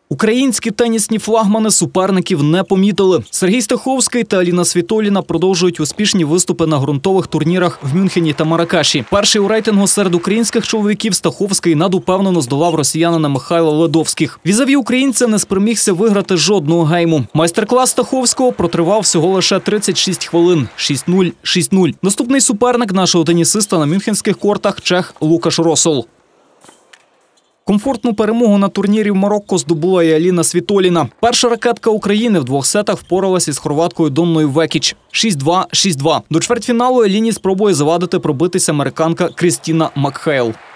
Українські тенісні флагмани суперників не помітили. Сергій Стаховський та Аліна Світоліна продовжують успішні виступи на ґрунтових турнірах в Мюнхені та Марракеші. Перший у рейтингу серед українських чоловіків Стаховський надупевнено здолав росіянина Михайла Ледовських. Візаві українця не спромігся виграти жодного гейму. Майстер-клас Стаховського протривав всього лише 36 хвилин. 6-0, 6-0. Наступний суперник нашого тенісиста на мюнхенських кортах – чех Лукаш Росол. Комфортну перемогу на турнірі в Марокко здобула і Аліна Світоліна. Перша ракетка України в двох сетах впоралась із хорваткою Домною Векіч. 6-2, 6-2. До чвертьфіналу Аліні спробує завадити пробитися американка Крістіна Макхейл.